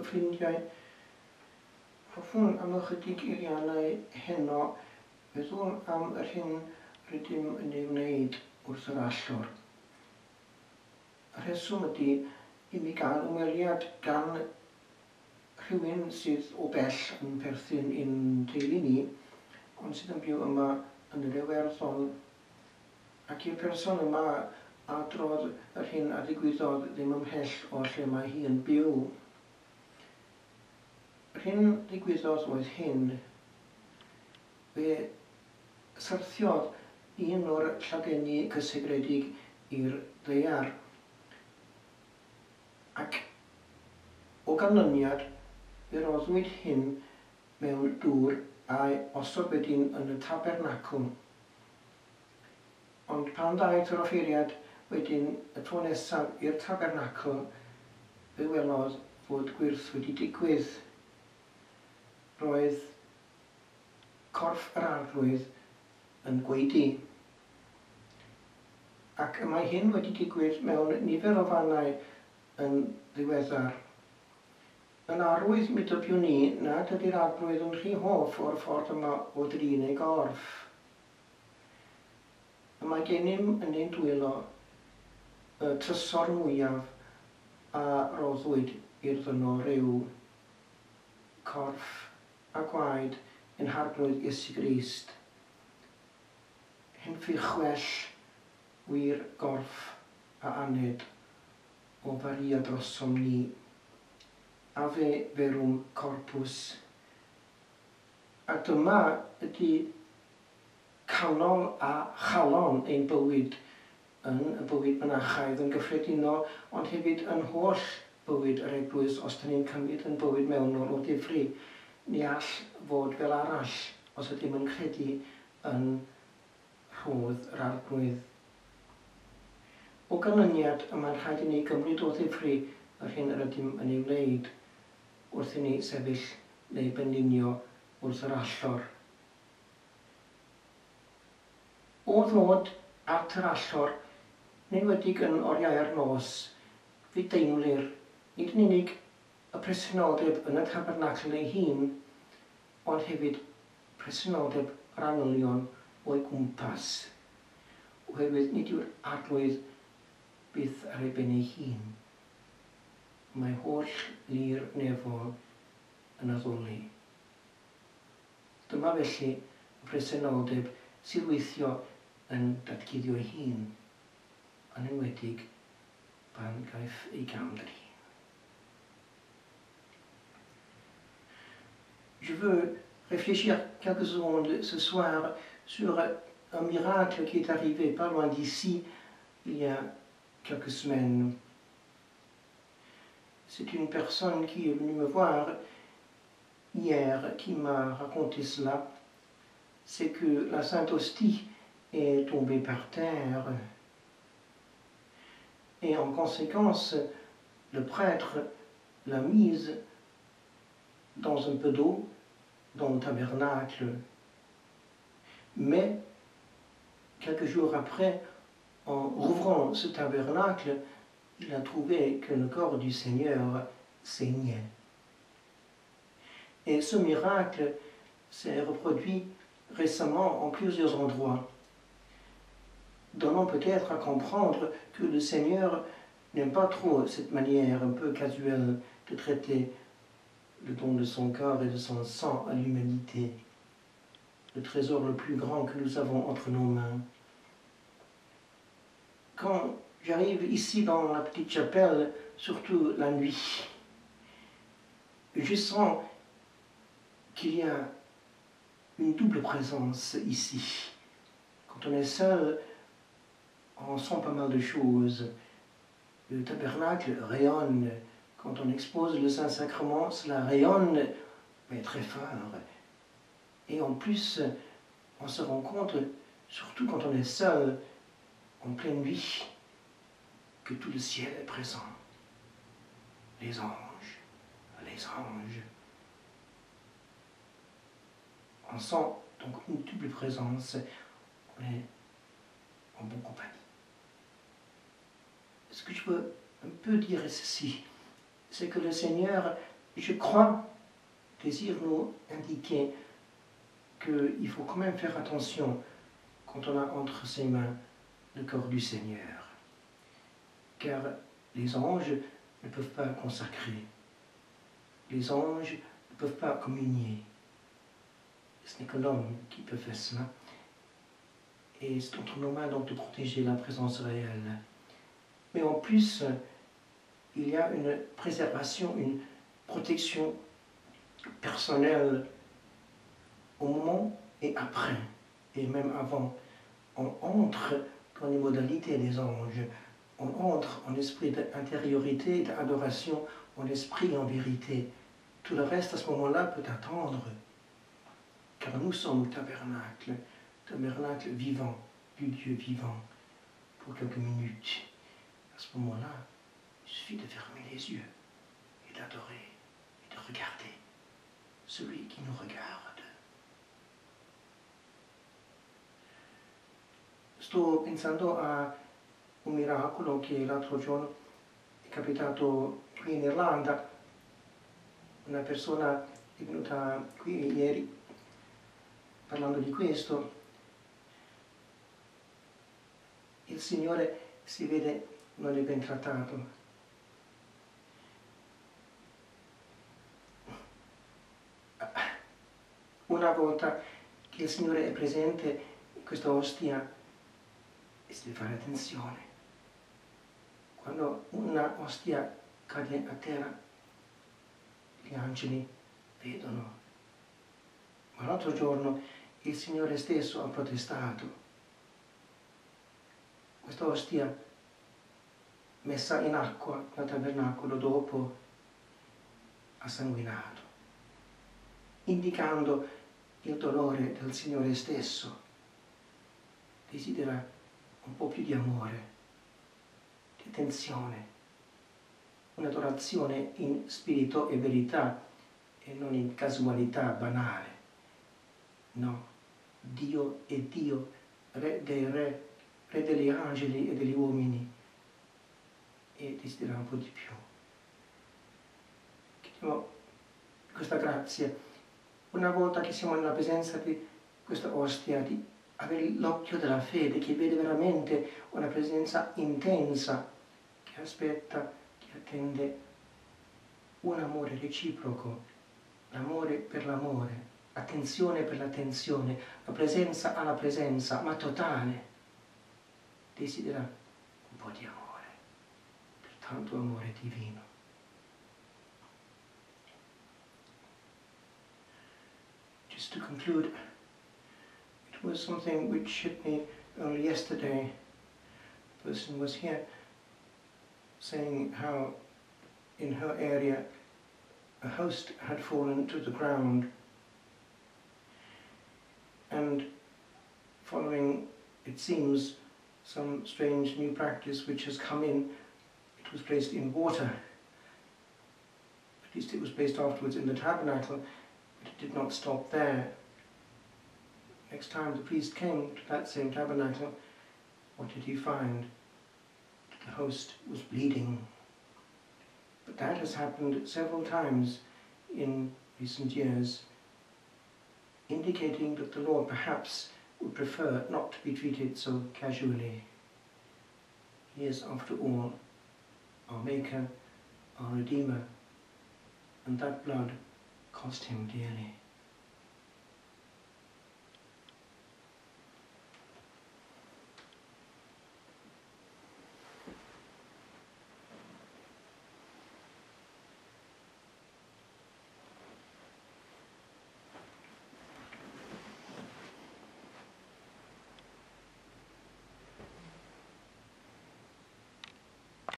ffrindiau. Hoffwn am ychydig eiriannau heno, feddwl am yr hyn rydym yn ei wneud wrth yr allor. Y rheswm ydy i mi gael ymweliad gan rhywun sydd o bell yn perthyn i'n teulu ni, ond sydd yn byw yma yn yr Iwerddon, ac i'r person yma adrodd yr hyn a ddigwyddodd ddim ymhell o lle mae hi yn byw. Yr hyn ddigwyddodd oedd hyn, fe syrthiodd un o'r lladeni cysegredig i'r ddaear. Ac o ganlyniad, fe roddwyd hyn mewn dŵr a'i osod wedyn yn y tabernacl. Ond pan daeth yr offeiriad wedyn y tro nesaf i'r tabernacl, fe welodd fod gwyrth wedi digwydd. Roedd corff yr arglwydd yn gweidi. Ac mae hyn wedi digwydd mewn nifer o fannau yn ddiweddar. Yn arwydd mi dybiwn ni nad ydy'r arglwydd yn rhy hoff o'r ffordd yma o drin ei gorff. Mae gennym yn ein dwylo y tysor mwyaf a roddwyd i'r ddynol ryw corff a gwaed yn harglwydd Iesu Grist. Hyn ffychwell wir gorff a aned o Faria drosom ni, a fe verum corpus. A dyma ydy canol a chalon ein bywyd yn y bywyd mynachaidd yn gyffredinol, ond hefyd yn holl bywyd yr eglwys os dyn ni'n cymryd yn bywyd mewnol o ddifri. Ni all fod fel arall os ydym yn credu yn rhodd yr arglwydd. O ganlyniad, mae'n rhaid i ni gymryd o ddifri yr hyn yr ydym yn ei wneud wrth i ni sefyll neu benlinio wrth yr allor. O ddod at yr allor, nid wedi yn oriau'r nos, fe deimlir nid yn unig y presenoldeb yn y tabernacl ei hun, ond hefyd presenoldeb yr anylion o'i gwmpas, oherwydd nid yw'r arglwydd byth ar ei ben ei hun. Mae holl lir nefol yn addoli. Dyma felly y presenoldeb sydd weithio yn datguddio ei hun, yn enwedig pan gaiff ei gamdri. Je veux réfléchir quelques secondes ce soir sur un miracle qui est arrivé pas loin d'ici il y a quelques semaines. C'est une personne qui est venue me voir hier qui m'a raconté cela. C'est que la Sainte Hostie est tombée par terre et en conséquence le prêtre l'a mise dans un peu d'eau dans le tabernacle. Mais quelques jours après, en rouvrant ce tabernacle, il a trouvé que le corps du Seigneur saignait. Et ce miracle s'est reproduit récemment en plusieurs endroits, donnant peut-être à comprendre que le Seigneur n'aime pas trop cette manière un peu casuelle de traiter le don de son corps et de son sang à l'humanité, le trésor le plus grand que nous avons entre nos mains. Quand j'arrive ici dans la petite chapelle, surtout la nuit, je sens qu'il y a une double présence ici. Quand on est seul, on sent pas mal de choses. Le tabernacle rayonne. Quand on expose le Saint-Sacrement, cela rayonne, mais très fort. Et en plus, on se rend compte, surtout quand on est seul, en pleine nuit, que tout le ciel est présent. Les anges, les anges. On sent donc une double présence. On est en bonne compagnie. Ce que je veux un peu dire est ceci, c'est que le Seigneur je crois, désire nous indiquer qu'il faut quand même faire attention quand on a entre ses mains le corps du Seigneur. Car les anges ne peuvent pas consacrer. Les anges ne peuvent pas communier. Ce n'est que l'homme qui peut faire cela. Et c'est entre nos mains donc de protéger la présence réelle. Mais en plus, il y a une préservation, une protection personnelle au moment et après, et même avant. On entre dans les modalités des anges. On entre en esprit d'intériorité, d'adoration, en esprit, en vérité. Tout le reste, à ce moment-là, peut attendre. Car nous sommes tabernacle vivant, du Dieu vivant, pour quelques minutes. À ce moment-là, il suffit de fermer les yeux et d'adorer et de regarder celui qui nous regarde. Sto pensando a un miracolo che l'altro giorno è capitato qui in Irlanda. Una persona è venuta qui ieri parlando di questo. Il Signore, si vede, non è ben trattato. Una volta che il Signore è presente in questa ostia, e si deve fare attenzione. Quando una ostia cade a terra, gli angeli vedono. Ma l'altro giorno il Signore stesso ha protestato. Questa ostia messa in acqua nel tabernacolo dopo ha sanguinato, indicando il dolore del Signore stesso. Desidera un po' più di amore, di attenzione, un'adorazione in spirito e verità e non in casualità banale. No, Dio è Dio, Re dei Re, Re degli angeli e degli uomini, e desidera un po' di più. Chiediamo questa grazia, una volta che siamo nella presenza di questa ostia, di avere l'occhio della fede, che vede veramente una presenza intensa, che aspetta, che attende un amore reciproco, l'amore per l'amore, attenzione per l'attenzione, la presenza alla presenza, ma totale. Desidera un po' di amore, per tanto amore divino. Just to conclude, it was something which hit me only yesterday. A person was here saying how in her area a host had fallen to the ground, and following, it seems, some strange new practice which has come in, it was placed in water. At least it was placed afterwards in the tabernacle, but it did not stop there. Next time the priest came to that same tabernacle, what did he find? The host was bleeding. But that has happened several times in recent years, indicating that the Lord perhaps would prefer not to be treated so casually. He is, after all, our Maker, our Redeemer, and that blood cost him dearly.